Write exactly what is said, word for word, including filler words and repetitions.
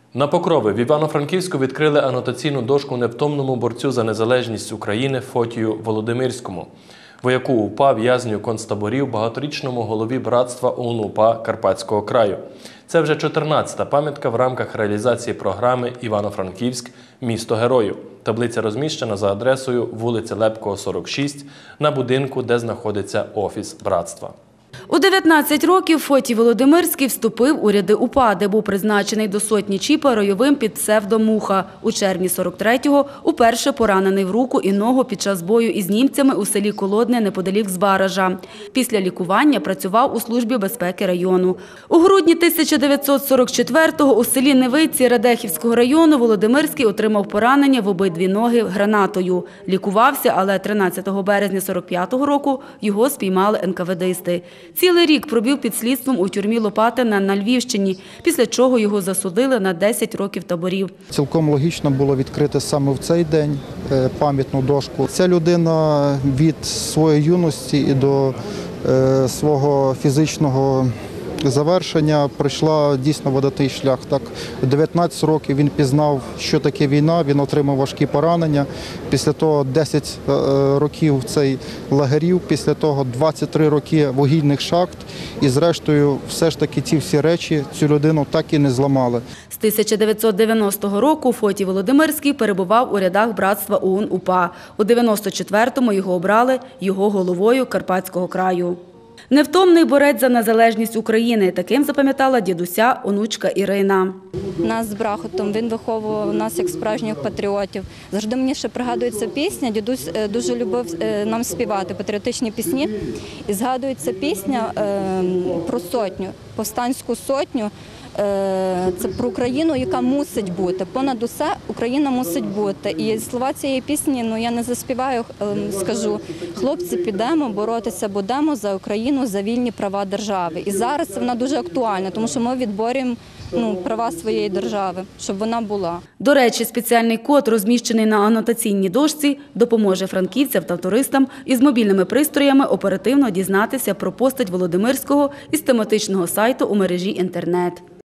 На Покрови в Івано-Франківську відкрили анотаційну дошку невтомному борцю за незалежність України Фотію Володимирському, вояку УПА, в'язню концтаборів, багаторічному голові братства ОУН-УПА Карпатського краю. Це вже чотирнадцята пам'ятка в рамках реалізації програми «Івано-Франківськ. Місто герою». Таблиця розміщена за адресою вулиця Лепкого, сорок шість, на будинку, де знаходиться офіс братства. У дев'ятнадцять років Фотій Володимирський вступив у ряди УПА, де був призначений до сотні Чіпа ройовим під псевдом «Муха». У червні сорок третього уперше поранений в руку і ногу під час бою із німцями у селі Колодне неподалік Збаража. Після лікування працював у службі безпеки району. У грудні тисяча дев'ятсот сорок четвертого у селі Невиці Радехівського району Володимирський отримав поранення в обидві ноги гранатою. Лікувався, але тринадцятого березня сорок п'ятого року його спіймали ен ка ве дисти. Цілий рік пробув під слідством у тюрмі Лопатина на Львівщині, після чого його засудили на десять років таборів. Цілком логічно було відкрити саме в цей день пам'ятну дошку. Ця людина від своєї юності і до свого фізичного завершення пройшла дійсно видатний шлях. Так, у дев'ятнадцять років він пізнав, що таке війна, він отримав важкі поранення. Після того десять років цей лагерів, після того двадцять три роки вугільних шахт. І зрештою, все ж таки ці всі речі цю людину так і не зламали. З тисяча дев'ятсот дев'яностого року Фотій Володимирський перебував у рядах братства ОУН-УПА. У дев'яносто четвертому його обрали його головою Карпатського краю. Невтомний борець за незалежність України. Таким запам'ятала дідуся онучка Ірина. Нас з Брахотом, він виховував нас як справжніх патріотів. Завжди мені ще пригадується пісня, дідусь дуже любив нам співати патріотичні пісні. І згадується пісня про сотню, повстанську сотню. Це про Україну, яка мусить бути. Понад усе Україна мусить бути. І слова цієї пісні, ну я не заспіваю, скажу. Хлопці, підемо, боротися будемо за Україну, за вільні права держави. І зараз вона дуже актуальна, тому що ми відборюємо ну, права своєї держави, щоб вона була. До речі, спеціальний код, розміщений на анотаційній дошці, допоможе франківцям та туристам із мобільними пристроями оперативно дізнатися про постать Володимирського із тематичного сайту у мережі інтернет.